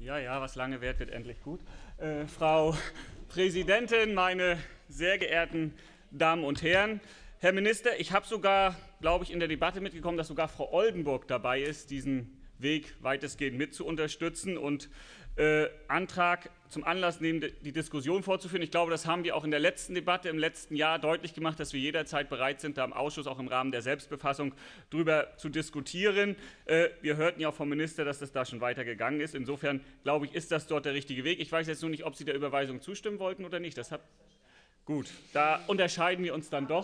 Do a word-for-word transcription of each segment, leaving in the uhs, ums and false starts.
Ja, ja, was lange währt, wird endlich gut. Äh, Frau Präsidentin, meine sehr geehrten Damen und Herren, Herr Minister, ich habe sogar, glaube ich, in der Debatte mitbekommen, dass sogar Frau Oldenburg dabei ist, diesen Weg weitestgehend mit zu unterstützen und äh, Antrag zum Anlass nehmen, die Diskussion fortzuführen. Ich glaube, das haben wir auch in der letzten Debatte im letzten Jahr deutlich gemacht, dass wir jederzeit bereit sind, da im Ausschuss auch im Rahmen der Selbstbefassung darüber zu diskutieren. Äh, wir hörten ja auch vom Minister, dass das da schon weitergegangen ist. Insofern, glaube ich, ist das dort der richtige Weg. Ich weiß jetzt nur nicht, ob Sie der Überweisung zustimmen wollten oder nicht. Das hat Gut, da unterscheiden wir uns dann doch.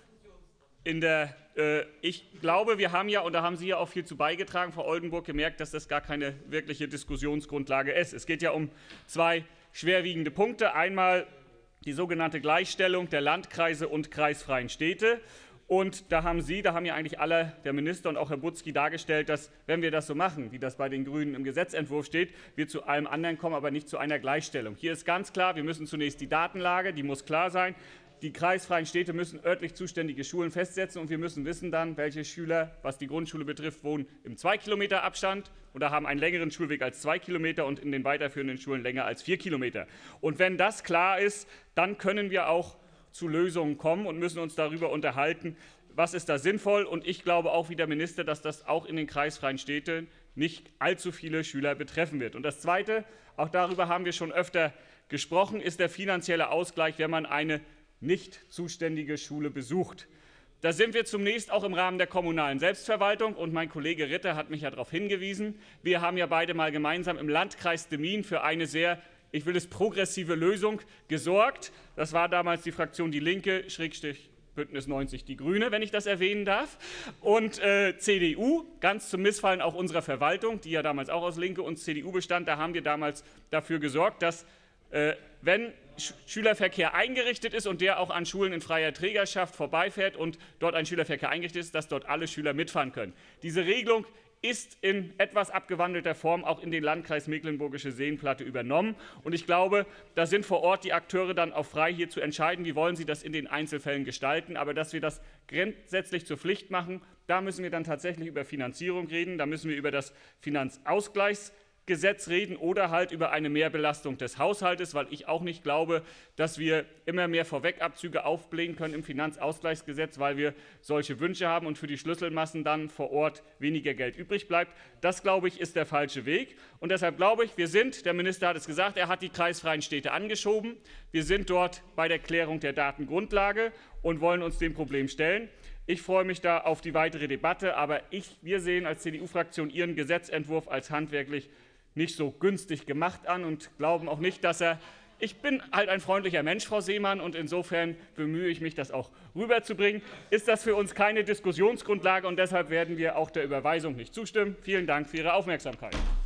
In der, äh, ich glaube, wir haben ja, und da haben Sie ja auch viel zu beigetragen, Frau Oldenburg, gemerkt, dass das gar keine wirkliche Diskussionsgrundlage ist. Es geht ja um zwei schwerwiegende Punkte. Einmal die sogenannte Gleichstellung der Landkreise und kreisfreien Städte. Und da haben Sie, da haben ja eigentlich alle, der Minister und auch Herr Butzki, dargestellt, dass, wenn wir das so machen, wie das bei den Grünen im Gesetzentwurf steht, wir zu allem anderen kommen, aber nicht zu einer Gleichstellung. Hier ist ganz klar, wir müssen zunächst die Datenlage, die muss klar sein. Die kreisfreien Städte müssen örtlich zuständige Schulen festsetzen, und wir müssen wissen dann, welche Schüler, was die Grundschule betrifft, wohnen im zwei Kilometer Abstand oder haben einen längeren Schulweg als zwei Kilometer und in den weiterführenden Schulen länger als vier Kilometer. Und wenn das klar ist, dann können wir auch zu Lösungen kommen und müssen uns darüber unterhalten, was ist da sinnvoll. Und ich glaube auch wie der Minister, dass das auch in den kreisfreien Städten nicht allzu viele Schüler betreffen wird. Und das Zweite, auch darüber haben wir schon öfter gesprochen, ist der finanzielle Ausgleich, wenn man eine nicht zuständige Schule besucht. Da sind wir zunächst auch im Rahmen der kommunalen Selbstverwaltung, und mein Kollege Ritter hat mich ja darauf hingewiesen. Wir haben ja beide mal gemeinsam im Landkreis Demmin für eine sehr, ich will es, progressive Lösung gesorgt. Das war damals die Fraktion Die Linke, Schrägstrich Bündnis neunzig Die Grüne, wenn ich das erwähnen darf, und äh, C D U, ganz zum Missfallen auch unserer Verwaltung, die ja damals auch aus Linke und C D U bestand. Da haben wir damals dafür gesorgt, dass, äh, wenn Schülerverkehr eingerichtet ist und der auch an Schulen in freier Trägerschaft vorbeifährt und dort ein Schülerverkehr eingerichtet ist, dass dort alle Schüler mitfahren können. Diese Regelung ist in etwas abgewandelter Form auch in den Landkreis Mecklenburgische Seenplatte übernommen. Und ich glaube, da sind vor Ort die Akteure dann auch frei, hier zu entscheiden, wie wollen sie das in den Einzelfällen gestalten. Aber dass wir das grundsätzlich zur Pflicht machen, da müssen wir dann tatsächlich über Finanzierung reden, da müssen wir über das Finanzausgleichsgesetz reden oder halt über eine Mehrbelastung des Haushaltes, weil ich auch nicht glaube, dass wir immer mehr Vorwegabzüge aufblähen können im Finanzausgleichsgesetz, weil wir solche Wünsche haben und für die Schlüsselmassen dann vor Ort weniger Geld übrig bleibt. Das, glaube ich, ist der falsche Weg. Und deshalb glaube ich, wir sind, der Minister hat es gesagt, er hat die kreisfreien Städte angeschoben. Wir sind dort bei der Klärung der Datengrundlage und wollen uns dem Problem stellen. Ich freue mich da auf die weitere Debatte, aber ich, wir sehen als C D U-Fraktion Ihren Gesetzentwurf als handwerklich nicht so günstig gemacht an und glauben auch nicht, dass er – ich bin halt ein freundlicher Mensch, Frau Seemann, und insofern bemühe ich mich, das auch rüberzubringen – ist das für uns keine Diskussionsgrundlage, und deshalb werden wir auch der Überweisung nicht zustimmen. Vielen Dank für Ihre Aufmerksamkeit.